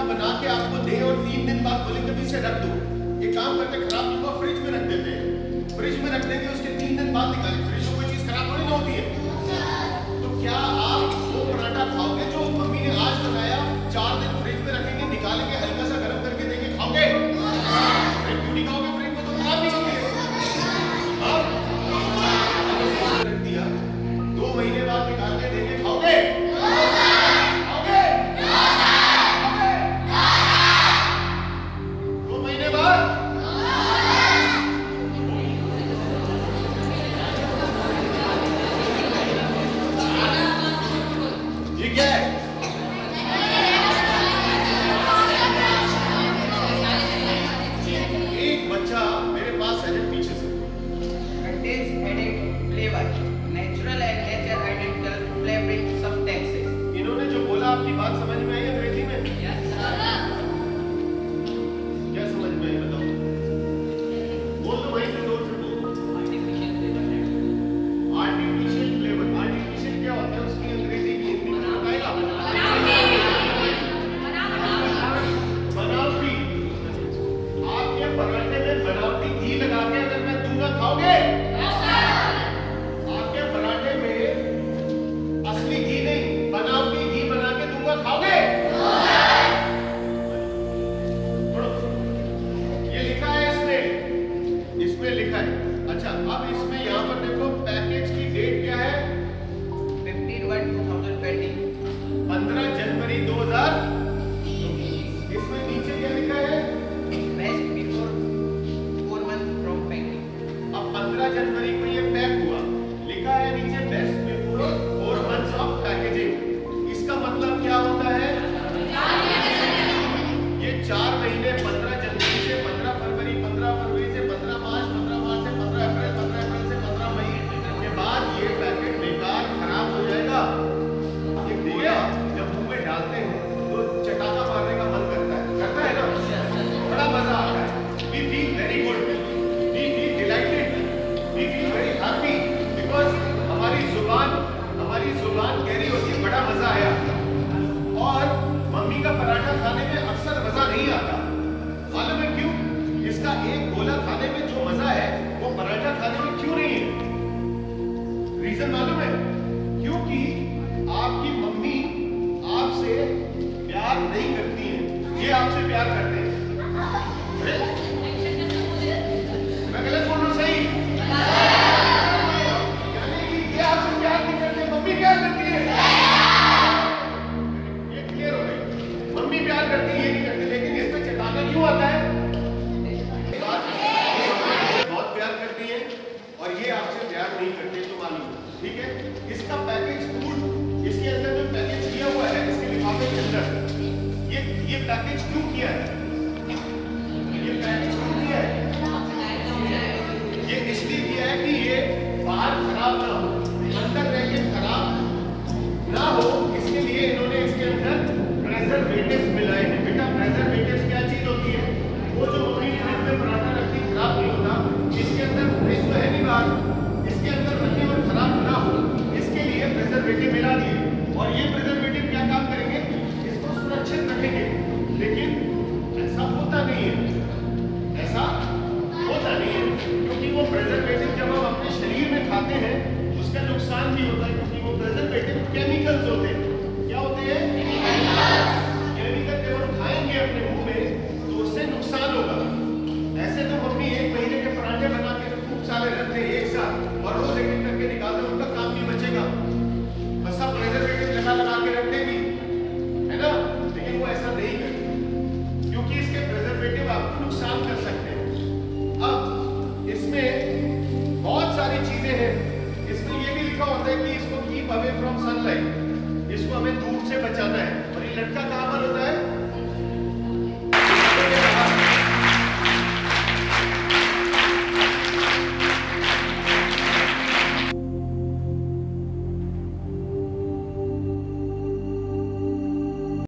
बना के आपको दे और 3 दिन बाद बोले कभी इसे रख दो, ये काम करते खराब चीज को फ्रिज में रख देते हैं, फ्रिज में रख देंगे उसके 3 दिन बाद निकालेंगे, फ्रिज में कोई चीज खराब थोड़ी ना होती है। तो क्या आप वो पराठा खाओगे जो मम्मी ने आज बनाया, 4 दिन फ्रिज में रखेंगे, निकालेंगे, हल्का सा गर्म करके देंगे, खाओगे? क्यों नहीं खाओगे? फ्रिज में तो खराब नहीं होती है। रख दिया, 2 महीने बाद निकाल के देंगे, खाओगे? आपकी बात समझ में आई अंग्रेजी में? क्या समझ में आई बताओ? बोल दो भाई, जोर से बोलो। Artificial flavour. आर्टिफिशियल क्या होता है? उसकी अंग्रेजी की हिंदी में बताएगा? बनावटी। आपके पराठे में बनावटी घी लगा के अगर मैं दूंगा, खाओगे? आपके पराठे में असली घी नहीं, बनावटी घी बना के दूंगा, खाओगे? ये लिखा है इसमें लिखा है। अच्छा, अब इसमें यहाँ पर देखो पैकेज की डेट क्या है? 15/1/2020, 15 जनवरी 2000। इसमें नीचे क्या लिखा है? Best before 4 months from packing। अब 15 जनवरी को ये पैक हुआ, लिखा है नीचे best before 4 months of packaging. इसका मतलब क्या होता है? ये 4 महीने 15 जनवरी से 15 फरवरी, 15 फरवरी से 15 मार्च, 15 मार्च से 15 अप्रैल, 15 अप्रैल से 15 मई के बाद ये पैकेट बेकार खराब हो जाएगा। ये गोला जब मुंह में डालते हैं तो चटाका मारने का मन करता है ना? बड़ा मजा आता है। We feel very good, we feel delighted, we feel very happy because हमारी जुबान गहरी होती है, बड़ा मजा आया। और मम्मी का पराठा खाने में अक्सर मजा नहीं आता, मालूम है क्यों? इसका एक गोला खाने में जो मजा है वो पराठा खाने में क्यों नहीं है? रीजन मालूम है? क्योंकि आपकी मम्मी आपसे प्यार नहीं करती है, ये आपसे प्यार करते हैं। मैं गलत बोल रहा हूं? सही? यानी कि ये आपसे प्यार नहीं करते, मम्मी प्यार करती है। ये क्लियर हो गई? मम्मी प्यार करती है, ये नहीं करती। लेकिन इसमें चटाका क्यों आता है? बहुत प्यार करती है और ये आपसे प्यार नहीं करते, तो मालूम, ठीक है? इसका पैकेज फूड, इसके अंदर जो पैकेज किया हुआ है, इसके लिफाफे के अंदर ये पैकेज क्यों किया है? ये पैकेज क्यों किया है? ये इसलिए किया है कि ये बाहर खराब ना हो, अंदर रह के खराब ना हो, इसके लिए इन्होंने इसके अंदर प्रेजर्वेटिव्स मिलाए हैं। बेटा, प्रेजर्वेटिव्स क्या चीज होती है? वो जो मम्मी फ्रिज में पराठा रखती खराब नहीं होता, इसके अंदर फ्रिज तो है नहीं बाहर, इसके अंदर रखे और खराब ना हो, इसके लिए प्रेजर्वेटिव मिला दिए। और ये प्रेजर्वेटिव क्या काम करेंगे? इसको सुरक्षित रखेंगे। लेकिन ऐसा होता नहीं है, ऐसा होता नहीं है, क्योंकि वो प्रेजर्वेटिव जब हम अपने शरीर में खाते हैं उसका नुकसान भी होता है, क्योंकि वो प्रेजर्वेटिव केमिकल्स होते हैं। क्या होते हैं? केमिकल। जब हम खाएंगे अपने मुंह में तो उससे नुकसान होगा। ऐसे तो मम्मी 1 महीने के पराठे बना के खूब सारे रखते हैं एक साथ और रोज एक करके निकालते हैं, उनका काम नहीं बचेगा, बस सब प्रेजर्वेटिव लगा के रख देगी, है ना? लेकिन वो ऐसा नहीं करती, क्योंकि इसके प्रेजर्वेटिव आपको नुकसान कर सकते हैं। अब इसमें बहुत सारी चीजें हैं। इसमें ये भी लिखा होता है कि इसको कीप अवे फ्रॉम सनलाइट, इसको हमें धूप से बचाना है। और ये लटका कहाँ पर होता है?